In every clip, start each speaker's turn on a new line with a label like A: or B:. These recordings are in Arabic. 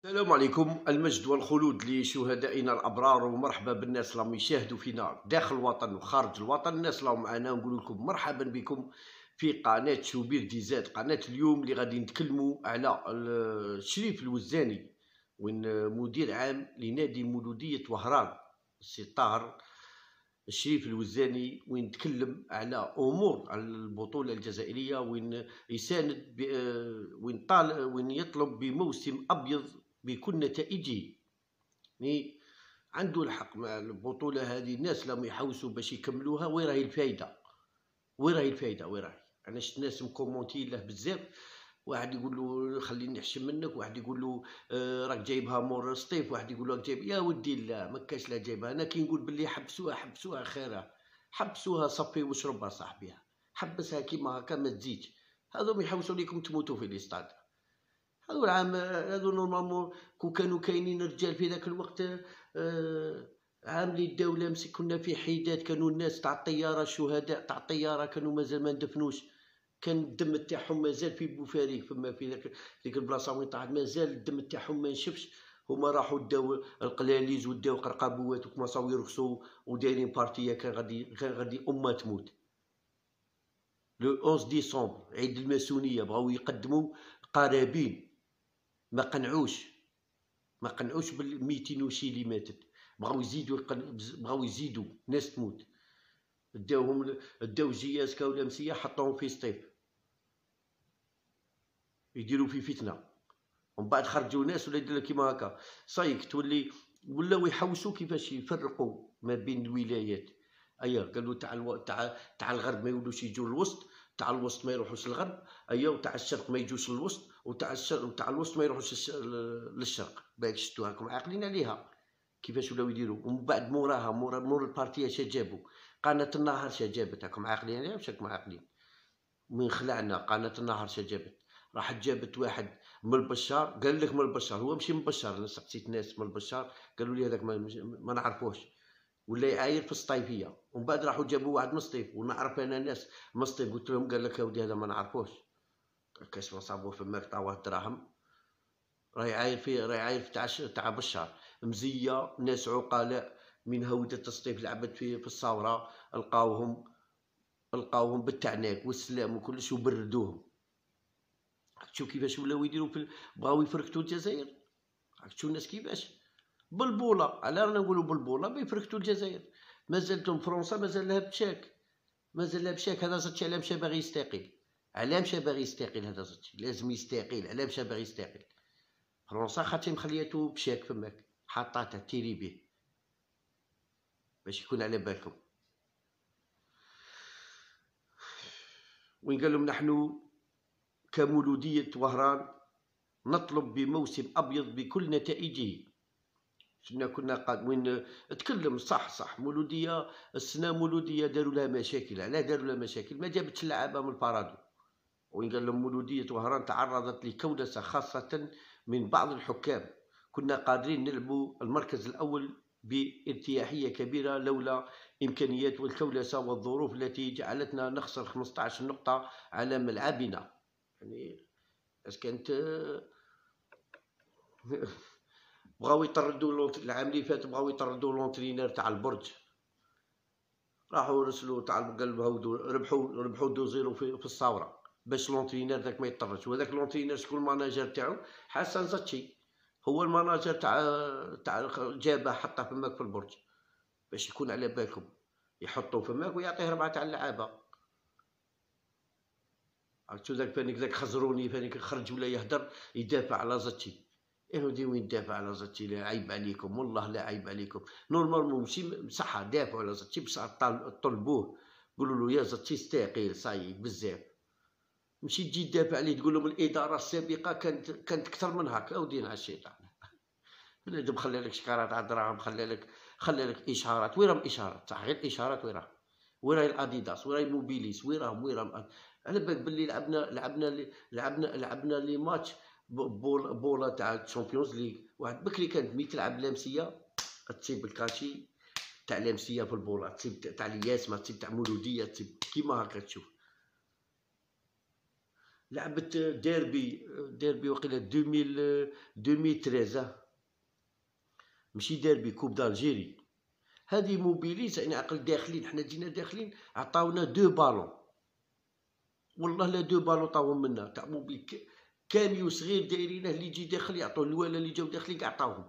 A: السلام عليكم. المجد والخلود لشهدائنا الابرار، ومرحبا بالناس اللي يشاهدوا فينا داخل الوطن وخارج الوطن. الناس اللي معنا نقول لكم مرحبا بكم في قناه شوبير دي زاد. قناه اليوم اللي غادي نتكلموا على الشريف الوزاني، وين مدير عام لنادي مولوديه وهران السي طاهر الشريف الوزاني، وين تكلم على امور على البطوله الجزائريه، وين يساند وين يطلب بموسم ابيض بكل نتائجه. يعني عنده الحق مع البطوله هذه. الناس لما يحوسوا باش يكملوها، وين راهي الفايده؟ وين راهي الفايده؟ وين راهي؟ انا شفت ناس مكومونتي له بزاف. واحد يقول له خليني نحشم منك، واحد يقول له راك جايبها مور سطيف، واحد يقول له راك جايب يا ودي لا ما كاش لا جايبها. انا كي نقول باللي حبسوها حبسوها خيرها، حبسوها صفي وشربها صاحبيها، حبسها كيما هكا ما تزيدش. هذوم يحوسوا ليكم تموتوا في الاستاد. هذو العام هذو نورمالمون كون كانوا كاينين رجال في ذاك الوقت، عاملي الدولة كنا في حيدات، كانوا الناس تاع الطيارة الشهداء تاع الطيارة كانوا مازال ما ندفنوش، كان الدم تاعهم مازال في بوفاري، فما في ذيك البلاصة وين طاحت مازال الدم تاعهم ما نشفش. هما راحوا داو القلاليز وداو قرقابوات وكمصاو يرقصوا ودايرين بارتية. كان غادي أمة تموت. لو 11 ديسمبر عيد الماسونية بغاو يقدموا قرابين، ما قنعوش بال 200 وشي اللي ماتت، بغاو يزيدوا ناس تموت. داو جياس كاولا مسيه حطوهم في سطيف يديروا في فتنه، ومن بعد خرجوا ناس ولا يدير كيما هكا صايك تولي. ولاو يحوسوا كيفاش يفرقوا ما بين الولايات. ايا قالوا تاع الغرب ما يولوش يجوا للوسط، تاع الوسط ما يروحوش للغرب، ايا وتاع الشرق ما يجوش للوسط، وتاع الوسط ما يروحوش للشرق. باك شفتوا راكم عاقلين عليها كيفاش ولاو يديروا. ومن بعد موراها مور البارتيه اش جابوا؟ قناه النهار اش جابت؟ راكم عاقلين عليها واش راكم عاقلين؟ من خلعنا قناه النهار اش جابت؟ راحت جابت واحد من البشار، قال لك من البشار، هو ماشي من البشار. انا سقسيت ناس من البشار قالوا لي هذاك ما نعرفوش، ولا يعاير في السطيفيه. ومن بعد راحوا جابوا واحد من السطيف، ونعرف انا ناس من السطيف قلت لهم، قال لك يا ودي هذا ما نعرفوش، كاش ما صابوه في الماك طاوه الدراهم. راهي عاير تاع بشار مزيه. ناس عقلاء من هودة السطيف لعبت في الثوره، لقاوهم بالتعناك والسلام وكلش وبردوهم. تشوف كيفاش ولاو يديروا بغاو يفركتوا الجزائر. تشوف الناس كيفاش بالبوله. على رانا نقولوا بالبوله بيفركتوا الجزائر. مازالتهم فرنسا مازال لها بشاك، مازال لها بشاك. هذا زادش علاه مشى باغي يستقيل. علاه مشى باغي يستقيل؟ هذا زادش لازم يستقيل. علاه مشى باغي يستقيل؟ فرنسا خاطر مخلياتو بشاك فماك، حاطاته تيري به باش يكون على بالكم. وين قال لهم نحن كمولودية وهران نطلب بموسم أبيض بكل نتائجه. كنا وين تكلم صح مولودية السنة مولودية داروا لها مشاكل. علاه داروا لها مشاكل؟ ما جابتش اللعابة من البارادو. وين قال لهم مولودية وهران تعرضت لكودسة خاصة من بعض الحكام. كنا قادرين نلعبوا المركز الأول بارتياحية كبيرة لولا إمكانيات والكولسة والظروف التي جعلتنا نخسر 15 نقطة على ملعبنا. يعني اش كانت بغاو يطردوا العام اللي فات، بغاو يطردوا لونترينير تاع البرج. راحوا رسلوا تاع قلبها ربحوا 2-0 في الثوره باش لونترينير ذاك ما يطردش. وهذاك لونترينير شكون الماناجر تاعو؟ حسن زاتشي، هو الماناجر تاع جابه حطه فماك في البرج باش يكون على بالكم، يحطوا فماك ويعطيه 4 تاع اللعابه. عرفتوا ذاك خزروني فانيك خرج ولا يهدر يدافع على زاتشي. ودي وين دافع على زاتشي؟ لا عيب عليكم والله، لا عيب عليكم. نورمالمون ماشي صح دافعوا على زاتشي، بصح طلبوه قولوا له يا زاتشي استقيل صاي بزاف. ماشي تجي تدافع عليه تقول لهم الاداره السابقه كانت اكثر من هكا. اودينا على الشيطان. بنادم خلى لك شكارات على الدراهم، خلى لك اشارات. وين راهم اشارات؟ صح غير اشارات. وين راهي الاديداس؟ وين راهي موبيليس؟ وين راهم؟ على بالك باللي لعبنا لي ماتش بولا تاع الشامبيونز ليغ. واحد بكري كانت مي تلعب لامسيه تصيب الكاشي تاع لامسيه في البولا، تصيب تاع الياس، ما تصيب تاع مولوديه، تصيب كيما هكا تشوف. لعبت ديربي وقيله 2013 ماشي ديربي، كوب دالجيري. هذه موبيليز يعني عقل داخلين، حنا جينا داخلين عطاونا 2 بالون، والله لا 2 بالون طاوهم منا تاع موبيل كاميو صغير دايرينه، اللي يجي داخل يعطوه، الوالا اللي جاو داخلين كاع عطاوهم.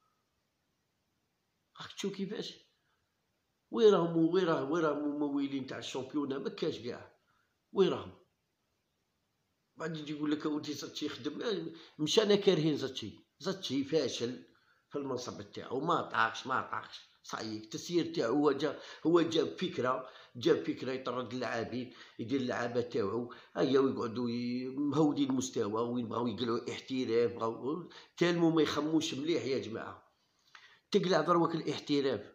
A: راك تشوف كيفاش وين راهم ممولين تاع الشامبيونا، مكاش كاع وين راهم. بعد يجي يقول لك اودي زاتشي يخدم، مش انا كارهين زاتشي فاشل في المنصب تاعو، ما طاقش صايي. التسيير تاعو هو جاب فكره يطرد اللاعبين، يدير اللعابه تاعو هيا، ويقعدوا مهودين المستوى ويبغاو يقلعوا احتراف، بغاو تالمو ما يخموش مليح يا جماعه. تقلع دروك الاحتراف،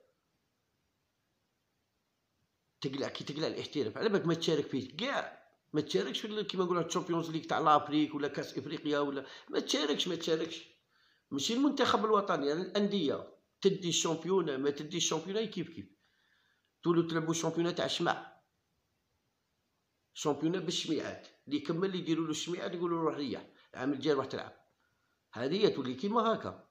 A: كي تقلع الاحتراف على بالك ما تشارك فيه كاع، ما تشاركش كيما نقولوا الشامبيونز ليغ تاع لافريك ولا كاس افريقيا، ولا ما تشاركش ماشي المنتخب الوطني، يعني الانديه تدي الشامبيون، ما تدي الشامبيون كيف تولوا تلعبوا الشامبيون تاع الشمع، شامبيون بالشميعات، اللي يكمل يديروا له الشميعات يقولوا له روح ريح، العام الجاي روح تلعب. هذه تولي كيما هكا،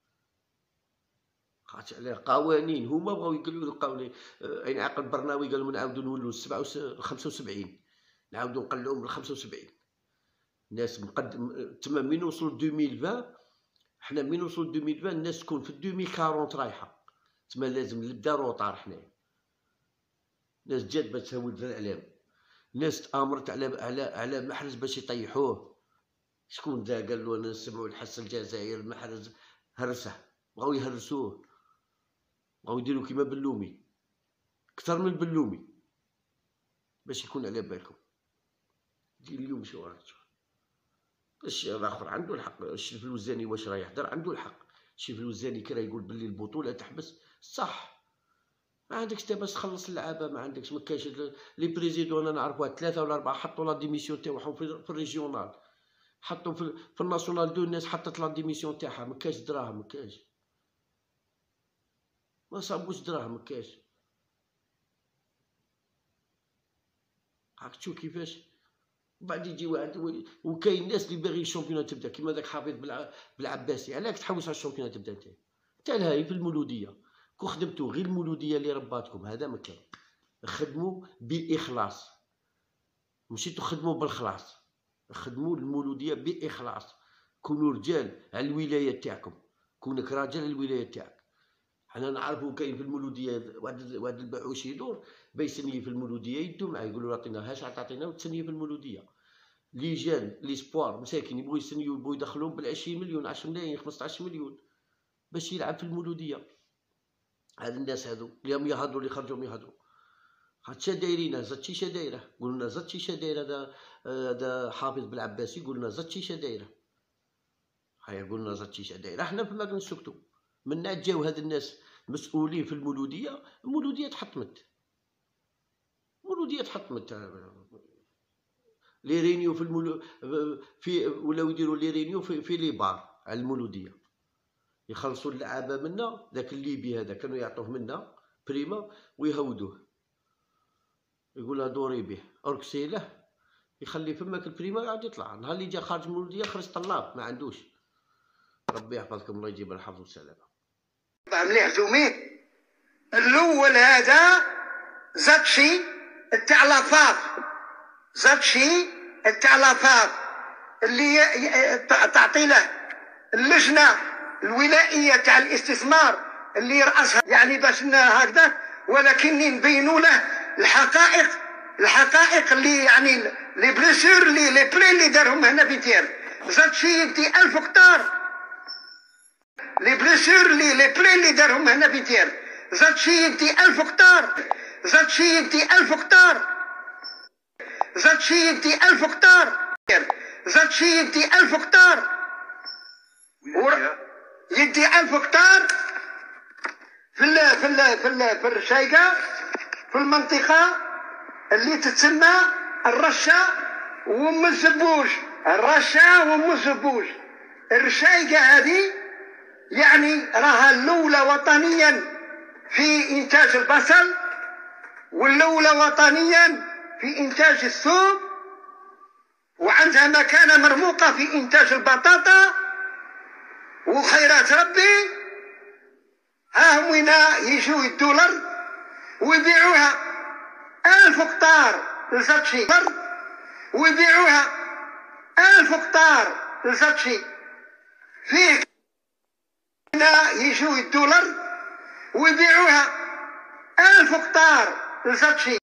A: خاطر على قوانين هما بغاو يقولوا القوانين. يعني عقل برناوي قالوا نعاودوا نولوا 75، نعاودوا نقلعوا من 75. الناس مقدم تما من نوصلوا 2020، حنا من نوصلوا 2020 الناس تكون في 2040 رايحه، تما لازم نبدا روطار. حنايا ناس جات باش تهود الاعلام، ناس تامرت على محرز باش يطيحوه. شكون ذا قال له انا نسمعوا الحس الجزائر محرز هرسه، بغاو يهرسوه، بغاو يديروا كيما بلومي، اكثر من بلومي، باش يكون على بالكم. اليوم شو راجع الشيء الاخر عنده الحق. الشريف الوزاني واش راه يهدر عنده الحق. الشريف الوزاني كي راه يقول باللي البطوله تحبس صح، ما عندكش انت باش تخلص اللعابه، ما عندكش. ما كاينش لي بريزيدون انا نعرف واحد 3 ولا 4 حطوا لا ديميسيون تاعهم في الريجيونال، حطوا في الناسيونال 2 الناس حطت لا ديميسيون تاعها، ما كاينش دراهم، ما كاينش، ما صابوش دراهم، ما كاينش. راك تشوف كيفاش بعد يجي واحد. وكاين ناس اللي باغي الشامبيون تبدا كيما داك حفيظ بالعباسي. علاش تحوس على الشامبيون تبدا انت الهاي في المولوديه؟ كون خدمتو غير المولوديه اللي رباتكم هذا ما كان. خدموا باخلاص، ماشي تخدموا بالخلاص، خدموا المولوديه باخلاص. كونوا رجال على الولايه تاعكم، كونك راجل على الولايه تاعك. حنا نعرفوا كاين في المولوديه واحد البعوش يدور بيسني في المولوديه، يدو معاه يقولوا عطينا هاش تعطينا وتسنيه في المولوديه. لي جان لي سبوار مساكين يبغوا يسنيو، يبغوا يدخلوهم بال20 مليون 10 ملايين 15 مليون باش يلعب في المولوديه. هاد الناس هادو اليوم يهضروا اللي خرجوا يهضروا، هادشي دايرينه زاتشي دايره. قلنا زاتشي دايره، هذا حافظ بالعباسي قلنا زاتشي دايره. هيا قلنا زاتشي دايره، حنا فما كنسكتوا. من بعد جاو هاد الناس مسؤولين في المولوديه، المولوديه تحطمت، لي رينيو في ولاو يديروا لي رينيو في لي بار على المولوديه، يخلصوا اللعابه منا. ذاك الليبي هذا كانوا يعطوه منا بريمه ويهودوه، يقولها دوري به اركسيله، يخلي فماك البريمه قاعد يطلع. نهار اللي جا خارج المولوديه خرج طلاب ما عندوش. ربي يحفظكم، الله يجيب الحفظ والسلامه.
B: مليح زومين الاول هذا زاتشي تاع لافاف، زاتشي تاع لافاف اللي تعطي له اللجنه الولائيه تاع الاستثمار اللي يرأسها، يعني باش هكذا، ولكن نبينوا له الحقائق اللي يعني لي بليسور لي بلي اللي دارهم هنا في تير. زاتشي يدي 1000 هكتار، لي بليسور لي بلي اللي دارهم هنا في تير. زاتشي يدي 1000 هكتار، زاتشي يدي 1000 هكتار، زاتشي يدي 1000 هكتار، زاتشي يدي 1000 هكتار، يدي 1000 هكتار في الرشايقة، في المنطقة اللي تتسمى الرشة وام الزبوش. الرشة وام الزبوش، الرشايقة هذه يعني راها الأولى وطنيا في إنتاج البصل، والأولى وطنيا في إنتاج الثوم، وعندها مكانة مرموقة في إنتاج البطاطا وخيرات ربي. ها هم وين يجوا الدولار ويبيعوها 1000 هكتار لزاتشي، ويبيعوها 1000 هكتار لزاتشي. فيه يجوا الدولار ويبيعوها 1000 هكتار لزاتشي.